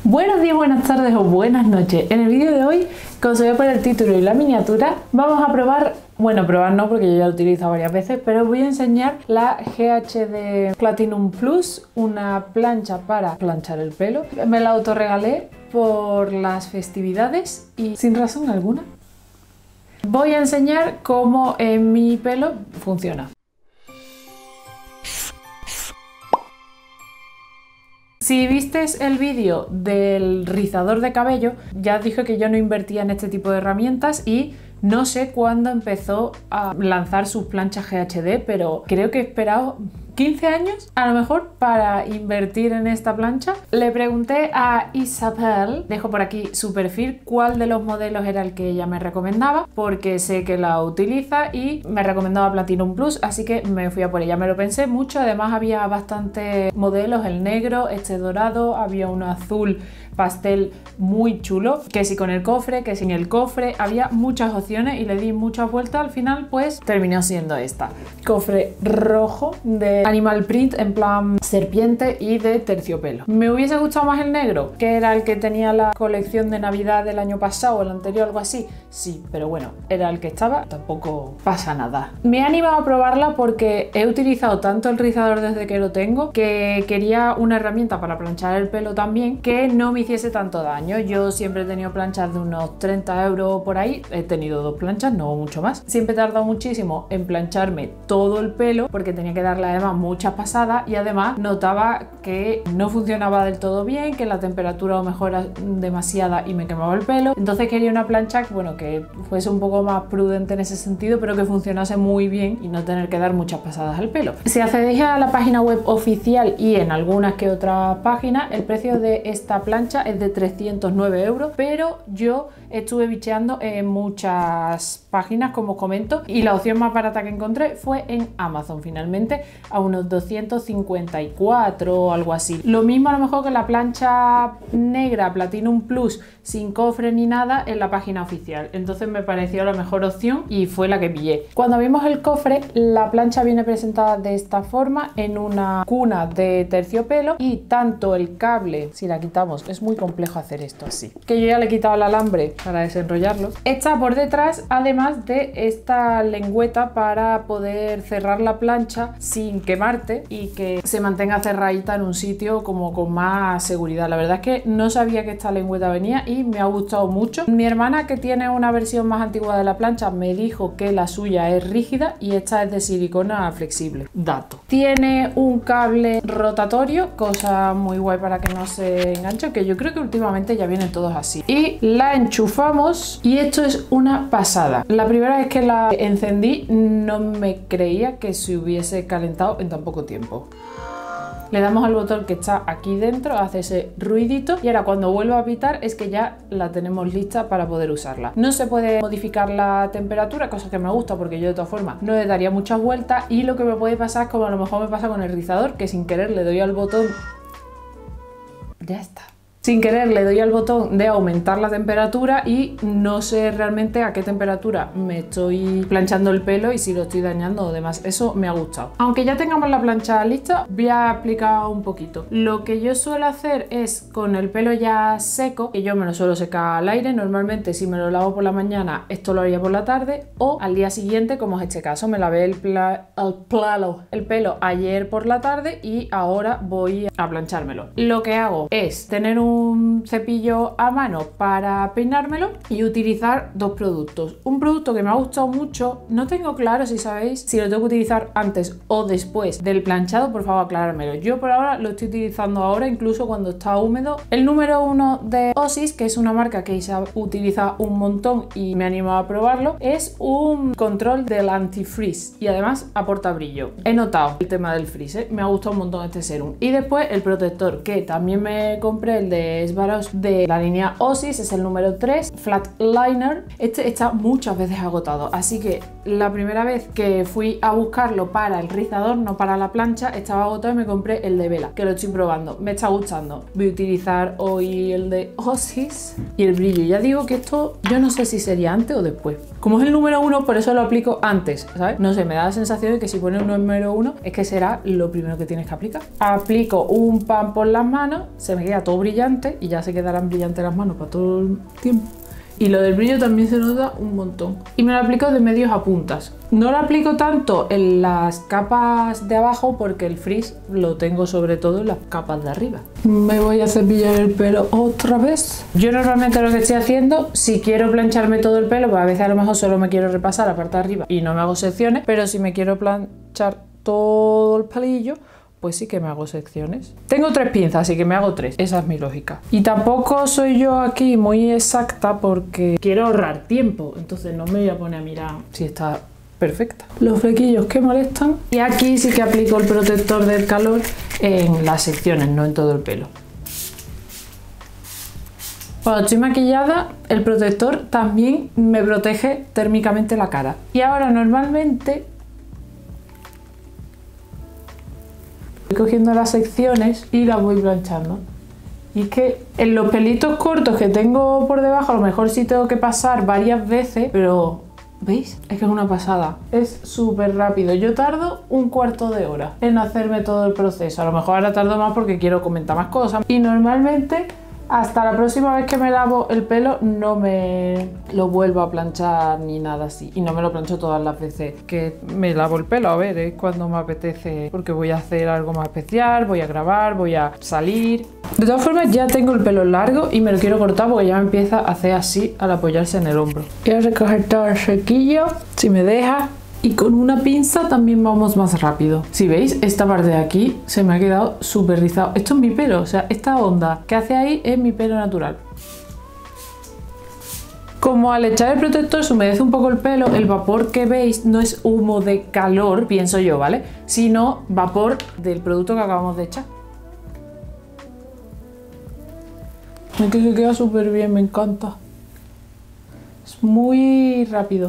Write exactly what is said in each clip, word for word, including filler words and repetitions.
Buenos días, buenas tardes o buenas noches. En el vídeo de hoy, como se ve por el título y la miniatura, vamos a probar, bueno, probar no porque yo ya lo he utilizado varias veces, pero os voy a enseñar la G H D Platinum Plus, una plancha para planchar el pelo. Me la autorregalé por las festividades y sin razón alguna. Voy a enseñar cómo en mi pelo funciona. Si visteis el vídeo del rizador de cabello, ya os dije que yo no invertía en este tipo de herramientas y no sé cuándo empezó a lanzar sus planchas G H D, pero creo que he esperado quince años a lo mejor para invertir en esta plancha. Le pregunté a Isabel, dejo por aquí su perfil, cuál de los modelos era el que ella me recomendaba, porque sé que la utiliza y me recomendaba Platinum Plus, así que me fui a por ella. Me lo pensé mucho, además había bastantes modelos, el negro, este dorado, había uno azul pastel muy chulo, que si con el cofre, que sin el cofre, había muchas opciones y le di muchas vueltas. Al final pues terminó siendo esta, cofre rojo de animal print en plan serpiente y de terciopelo. Me hubiese gustado más el negro, que era el que tenía la colección de Navidad del año pasado o el anterior, algo así, sí, pero bueno, era el que estaba, tampoco pasa nada. Me he animado a probarla porque he utilizado tanto el rizador desde que lo tengo que quería una herramienta para planchar el pelo también que no me hiciese tanto daño. Yo siempre he tenido planchas de unos treinta euros por ahí, he tenido dos planchas, no mucho más. Siempre he tardado muchísimo en plancharme todo el pelo porque tenía que darle además muchas pasadas y además notaba que no funcionaba del todo bien, que la temperatura a lo mejor era demasiada y me quemaba el pelo. Entonces quería una plancha que, bueno, que fuese un poco más prudente en ese sentido, pero que funcionase muy bien y no tener que dar muchas pasadas al pelo. Si accedéis a la página web oficial y en algunas que otras páginas, el precio de esta plancha es de trescientos nueve euros, pero yo estuve bicheando en muchas páginas, como os comento, y la opción más barata que encontré fue en Amazon, finalmente a unos doscientos cincuenta y cuatro o algo así. Lo mismo a lo mejor que la plancha negra Platinum Plus sin cofre ni nada en la página oficial, entonces me pareció la mejor opción y fue la que pillé. Cuando vimos el cofre, la plancha viene presentada de esta forma en una cuna de terciopelo y tanto el cable, si la quitamos, es muy complejo hacer esto así, que yo ya le he quitado el alambre para desenrollarlo, está por detrás, además de esta lengüeta para poder cerrar la plancha sin quemarte y que se mantenga cerradita en un sitio como con más seguridad. La verdad es que no sabía que esta lengüeta venía y me ha gustado mucho. Mi hermana, que tiene una versión más antigua de la plancha, me dijo que la suya es rígida y esta es de silicona flexible. Dato. Tiene un cable rotatorio, cosa muy guay para que no se enganche, que yo creo que últimamente ya vienen todos así. Y la enchufamos y esto es una pasada. La primera vez que la encendí no me creía que se hubiese calentado en tan poco tiempo. Le damos al botón que está aquí dentro, hace ese ruidito y ahora cuando vuelva a pitar es que ya la tenemos lista para poder usarla. No se puede modificar la temperatura, cosa que me gusta porque yo de todas formas no le daría muchas vueltas, y lo que me puede pasar es como a lo mejor me pasa con el rizador, que sin querer le doy al botón, ya está. Sin querer le doy al botón de aumentar la temperatura y no sé realmente a qué temperatura me estoy planchando el pelo y si lo estoy dañando o demás. Eso me ha gustado. Aunque ya tengamos la plancha lista, voy a explicar un poquito. Lo que yo suelo hacer es, con el pelo ya seco, que yo me lo suelo secar al aire, normalmente si me lo lavo por la mañana esto lo haría por la tarde, o al día siguiente, como es este caso, me lavé el, pla el, plalo, el pelo ayer por la tarde y ahora voy a planchármelo. Lo que hago es tener un un cepillo a mano para peinármelo y utilizar dos productos. Un producto que me ha gustado mucho, no tengo claro si sabéis si lo tengo que utilizar antes o después del planchado, por favor aclarármelo. Yo por ahora lo estoy utilizando ahora, incluso cuando está húmedo. El número uno de Osis, que es una marca que Isa utiliza un montón y me ha animado a probarlo, es un control del anti-freeze y además aporta brillo. He notado el tema del freeze, ¿eh? Me ha gustado un montón este serum. Y después el protector, que también me compré, el de Swarovski de la línea Osis, es el número tres, Flat Liner. Este está muchas veces agotado, así que la primera vez que fui a buscarlo para el rizador, no para la plancha, estaba agotado y me compré el de Vela, que lo estoy probando, me está gustando. Voy a utilizar hoy el de Osis y el brillo. Ya digo que esto yo no sé si sería antes o después. Como es el número uno, por eso lo aplico antes, ¿sabes? No sé, me da la sensación de que si pones un número uno es que será lo primero que tienes que aplicar. Aplico un pan por las manos, se me queda todo brillante y ya se quedarán brillantes las manos para todo el tiempo. Y lo del brillo también se nota un montón. Y me lo aplico de medios a puntas. No lo aplico tanto en las capas de abajo porque el frizz lo tengo sobre todo en las capas de arriba. Me voy a cepillar el pelo otra vez. Yo normalmente lo que estoy haciendo, si quiero plancharme todo el pelo, pues a veces a lo mejor solo me quiero repasar la parte de arriba y no me hago secciones, pero si me quiero planchar todo el pelillo, pues sí que me hago secciones. Tengo tres pinzas, así que me hago tres. Esa es mi lógica. Y tampoco soy yo aquí muy exacta porque quiero ahorrar tiempo. Entonces no me voy a poner a mirar si está perfecta. Los flequillos que molestan. Y aquí sí que aplico el protector del calor en las secciones, no en todo el pelo. Cuando estoy maquillada, el protector también me protege térmicamente la cara. Y ahora normalmente voy cogiendo las secciones y las voy planchando. Y es que en los pelitos cortos que tengo por debajo, a lo mejor sí tengo que pasar varias veces, pero ¿veis? Es que es una pasada. Es súper rápido. Yo tardo un cuarto de hora en hacerme todo el proceso. A lo mejor ahora tardo más porque quiero comentar más cosas. Y normalmente hasta la próxima vez que me lavo el pelo no me lo vuelvo a planchar ni nada así. Y no me lo plancho todas las veces que me lavo el pelo. A ver, es cuando me apetece porque voy a hacer algo más especial, voy a grabar, voy a salir. De todas formas ya tengo el pelo largo y me lo quiero cortar porque ya me empieza a hacer así al apoyarse en el hombro. Voy a recoger todo el sequillo, si me deja. Y con una pinza también vamos más rápido. Si veis, esta parte de aquí se me ha quedado súper rizado. Esto es mi pelo, o sea, esta onda que hace ahí es mi pelo natural. Como al echar el protector se humedece un poco el pelo, el vapor que veis no es humo de calor, pienso yo, ¿vale? Sino vapor del producto que acabamos de echar. Es que se queda súper bien, me encanta. Es muy rápido.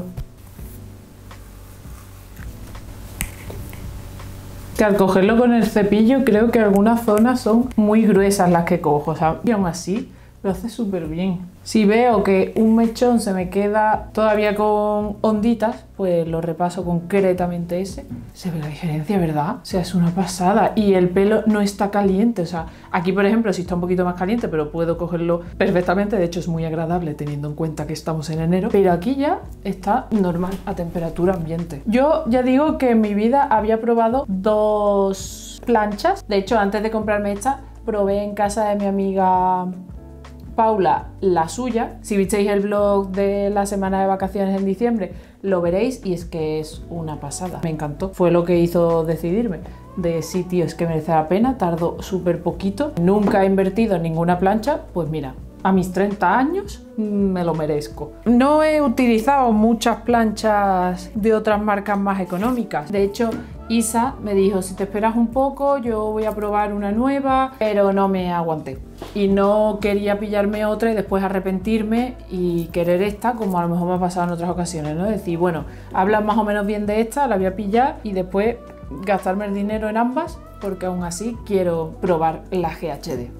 Que al cogerlo con el cepillo creo que algunas zonas son muy gruesas las que cojo, o sea, y aún así lo hace súper bien. Si veo que un mechón se me queda todavía con onditas, pues lo repaso concretamente ese. Se ve la diferencia, ¿verdad? O sea, es una pasada. Y el pelo no está caliente. O sea, aquí, por ejemplo, sí está un poquito más caliente, pero puedo cogerlo perfectamente. De hecho, es muy agradable teniendo en cuenta que estamos en enero. Pero aquí ya está normal, a temperatura ambiente. Yo ya digo que en mi vida había probado dos planchas. De hecho, antes de comprarme esta, probé en casa de mi amiga Paula la suya. Si visteis el vlog de la semana de vacaciones en diciembre lo veréis y es que es una pasada, me encantó, fue lo que hizo decidirme de sí, tío, es que merece la pena, tardó súper poquito, nunca he invertido en ninguna plancha, pues mira, a mis treinta años me lo merezco. No he utilizado muchas planchas de otras marcas más económicas, de hecho Isa me dijo, si te esperas un poco yo voy a probar una nueva, pero no me aguanté y no quería pillarme otra y después arrepentirme y querer esta, como a lo mejor me ha pasado en otras ocasiones, ¿no? Decir, bueno, hablas más o menos bien de esta, la voy a pillar y después gastarme el dinero en ambas porque aún así quiero probar la G H D.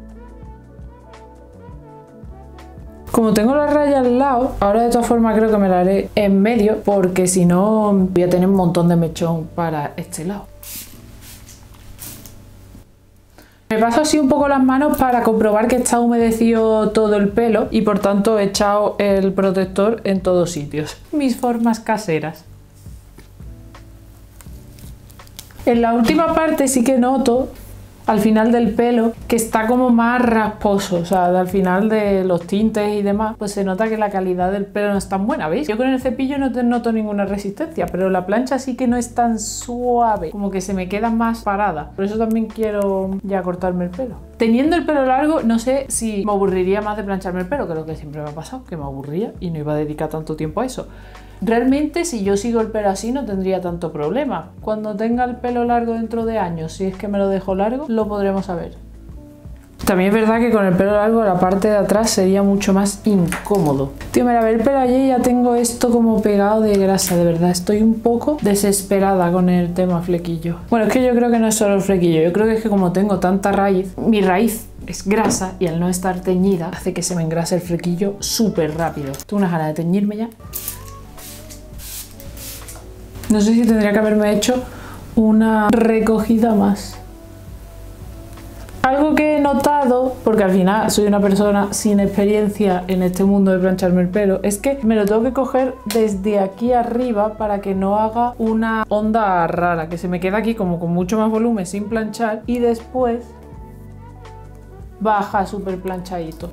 Como tengo la raya al lado, ahora de todas formas creo que me la haré en medio porque si no voy a tener un montón de mechón para este lado. Me paso así un poco las manos para comprobar que está humedecido todo el pelo y por tanto he echado el protector en todos sitios. Mis formas caseras. En la última parte sí que noto al final del pelo que está como más rasposo, o sea, al final de los tintes y demás, pues se nota que la calidad del pelo no es tan buena, ¿veis? Yo con el cepillo no te noto ninguna resistencia, pero la plancha sí que no es tan suave, como que se me queda más parada. Por eso también quiero ya cortarme el pelo. Teniendo el pelo largo, no sé si me aburriría más de plancharme el pelo, que es lo que siempre me ha pasado, que me aburría y no iba a dedicar tanto tiempo a eso. Realmente, si yo sigo el pelo así, no tendría tanto problema. Cuando tenga el pelo largo dentro de años, si es que me lo dejo largo, lo podremos saber. También es verdad que con el pelo largo la parte de atrás sería mucho más incómodo. Tío, me lavé el pelo ayer y ya tengo esto como pegado de grasa, de verdad. Estoy un poco desesperada con el tema flequillo. Bueno, es que yo creo que no es solo el flequillo, yo creo que es que como tengo tanta raíz, mi raíz es grasa y al no estar teñida hace que se me engrase el flequillo súper rápido. Tengo unas ganas de teñirme ya. No sé si tendría que haberme hecho una recogida más. Algo que he notado, porque al final soy una persona sin experiencia en este mundo de plancharme el pelo, es que me lo tengo que coger desde aquí arriba para que no haga una onda rara, que se me queda aquí como con mucho más volumen sin planchar y después baja súper planchadito.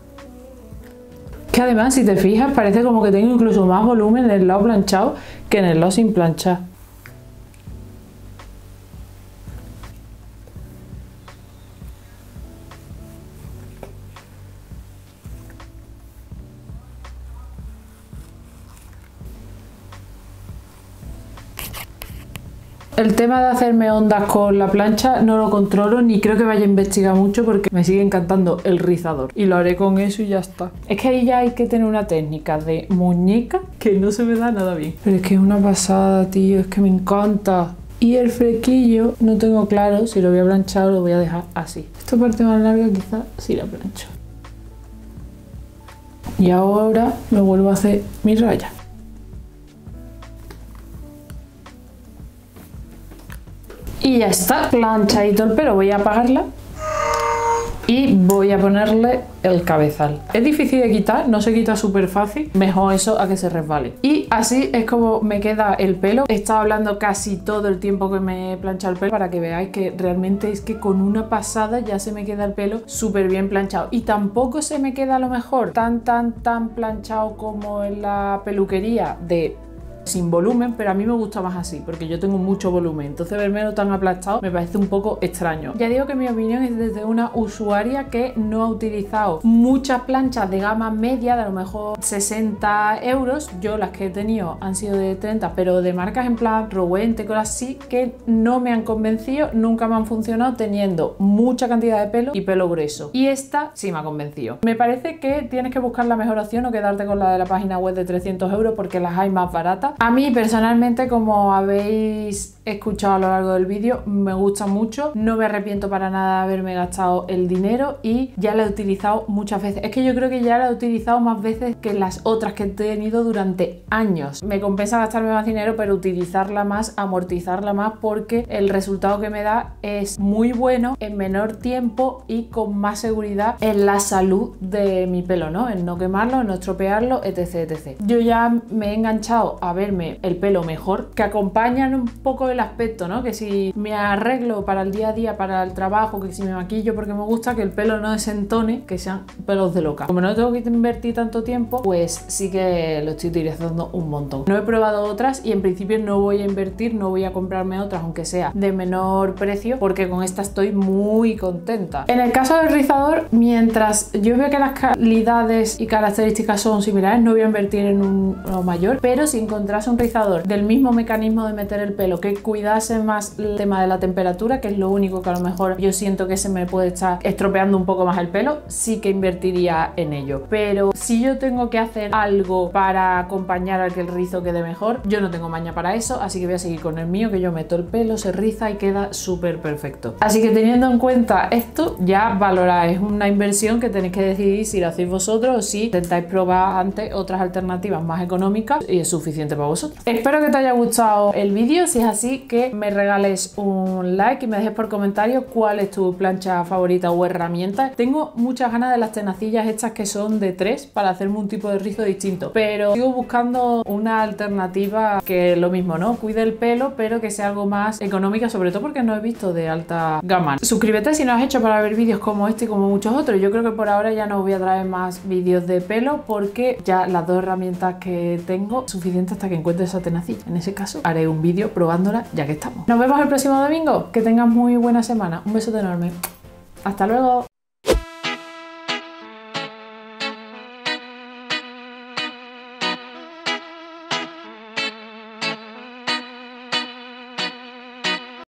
Que además, si te fijas, parece como que tengo incluso más volumen en el lado planchado que en el lado sin planchar. El tema de hacerme ondas con la plancha no lo controlo ni creo que vaya a investigar mucho porque me sigue encantando el rizador y lo haré con eso y ya está. Es que ahí ya hay que tener una técnica de muñeca que no se me da nada bien. Pero es que es una pasada, tío, es que me encanta. Y el flequillo no tengo claro si lo voy a planchar o lo voy a dejar así. Esta parte más larga quizás sí la plancho. Y ahora me vuelvo a hacer mi raya. Y ya está, planchadito el pelo, voy a apagarla y voy a ponerle el cabezal. Es difícil de quitar, no se quita súper fácil, mejor eso a que se resbale. Y así es como me queda el pelo. He estado hablando casi todo el tiempo que me he planchado el pelo para que veáis que realmente es que con una pasada ya se me queda el pelo súper bien planchado. Y tampoco se me queda a lo mejor tan tan tan planchado como en la peluquería de sin volumen, pero a mí me gusta más así porque yo tengo mucho volumen, entonces vermelo tan aplastado me parece un poco extraño. Ya digo que mi opinión es desde una usuaria que no ha utilizado muchas planchas de gama media de a lo mejor sesenta euros. Yo las que he tenido han sido de treinta, pero de marcas en plan Rowente, cosas así que no me han convencido, nunca me han funcionado teniendo mucha cantidad de pelo y pelo grueso, y esta sí me ha convencido. Me parece que tienes que buscar la mejor opción o quedarte con la de la página web de trescientos euros porque las hay más baratas. A mí personalmente, como habéis escuchado a lo largo del vídeo, me gusta mucho, no me arrepiento para nada de haberme gastado el dinero y ya la he utilizado muchas veces. Es que yo creo que ya la he utilizado más veces que las otras que he tenido durante años. Me compensa gastarme más dinero, pero utilizarla más, amortizarla más, porque el resultado que me da es muy bueno en menor tiempo y con más seguridad en la salud de mi pelo, ¿no? En no quemarlo, en no estropearlo, etc, etcétera. Yo ya me he enganchado a verme el pelo mejor, que acompañan un poco el aspecto, ¿no? Que si me arreglo para el día a día, para el trabajo, que si me maquillo porque me gusta, que el pelo no desentone, que sean pelos de loca. Como no tengo que invertir tanto tiempo, pues sí que lo estoy utilizando un montón. No he probado otras y en principio no voy a invertir, no voy a comprarme otras, aunque sea de menor precio, porque con esta estoy muy contenta. En el caso del rizador, mientras yo veo que las calidades y características son similares, no voy a invertir en uno mayor, pero si encontrase un rizador del mismo mecanismo de meter el pelo, que cuidase más el tema de la temperatura, que es lo único que a lo mejor yo siento que se me puede estar estropeando un poco más el pelo, sí que invertiría en ello. Pero si yo tengo que hacer algo para acompañar a que el rizo quede mejor, yo no tengo maña para eso, así que voy a seguir con el mío, que yo meto el pelo, se riza y queda súper perfecto. Así que teniendo en cuenta esto, ya valoráis una inversión que tenéis que decidir si la hacéis vosotros o si intentáis probar antes otras alternativas más económicas y es suficiente para vosotros. Espero que te haya gustado el vídeo. Si es así, que me regales un like y me dejes por comentario cuál es tu plancha favorita o herramienta. Tengo muchas ganas de las tenacillas estas que son de tres para hacerme un tipo de rizo distinto, pero sigo buscando una alternativa que lo mismo, ¿no? Cuide el pelo, pero que sea algo más económica, sobre todo porque no he visto de alta gama. Suscríbete si no has hecho para ver vídeos como este y como muchos otros. Yo creo que por ahora ya no os voy a traer más vídeos de pelo porque ya las dos herramientas que tengo suficiente hasta que encuentre esa tenacilla. En ese caso haré un vídeo probándola ya que estamos. Nos vemos el próximo domingo. Que tengas muy buena semana. Un besote enorme. Hasta luego.